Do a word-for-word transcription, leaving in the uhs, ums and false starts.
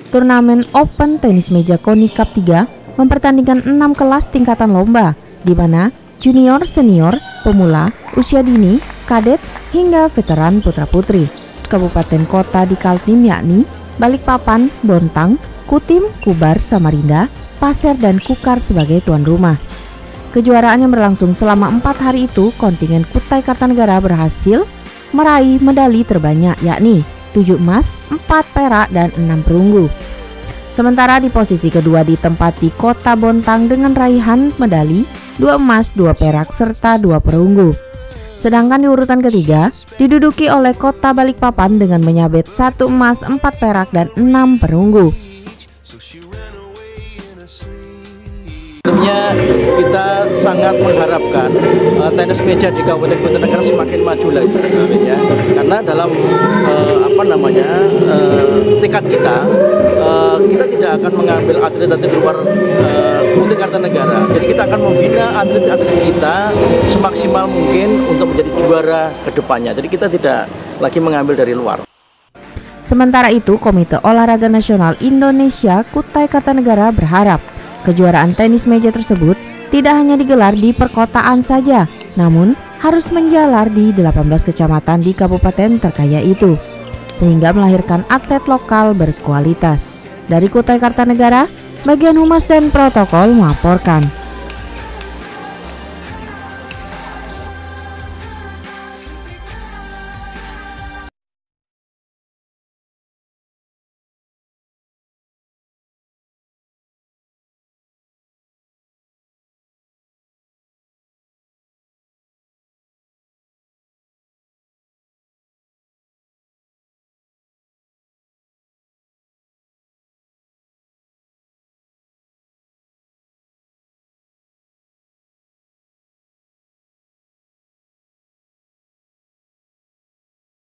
turnamen Open Tenis Meja KONI Cup tiga mempertandingkan enam kelas tingkatan lomba, di mana junior, senior, pemula, usia dini, kadet, hingga veteran putra-putri. Kabupaten kota di Kaltim yakni Balikpapan, Bontang, Kutim, Kubar, Samarinda, Pasir, dan Kukar sebagai tuan rumah. Kejuaraan yang berlangsung selama empat hari itu, kontingen Kutai Kartanegara berhasil meraih medali terbanyak yakni tujuh emas, empat perak, dan enam perunggu. Sementara di posisi kedua ditempati Kota Bontang dengan raihan medali dua emas, dua perak, serta dua perunggu. Sedangkan di urutan ketiga diduduki oleh Kota Balikpapan dengan menyabet satu emas, empat perak, dan enam perunggu. Tentunya kita sangat mengharapkan uh, tenis meja di Kabupaten Kartanegara semakin maju lagi, ya. Karena dalam uh, apa namanya uh, tekad kita, uh, kita tidak akan mengambil atlet-atlet luar uh, Kabupaten Kartanegara. Jadi kita akan membina atlet-atlet kita semaksimal mungkin untuk menjadi juara ke depannya. Jadi kita tidak lagi mengambil dari luar. Sementara itu, Komite Olahraga Nasional Indonesia Kutai Kartanegara berharap kejuaraan tenis meja tersebut tidak hanya digelar di perkotaan saja, namun harus menjalar di delapan belas kecamatan di kabupaten terkaya itu, sehingga melahirkan atlet lokal berkualitas. Dari Kutai Kartanegara, bagian humas dan protokol melaporkan.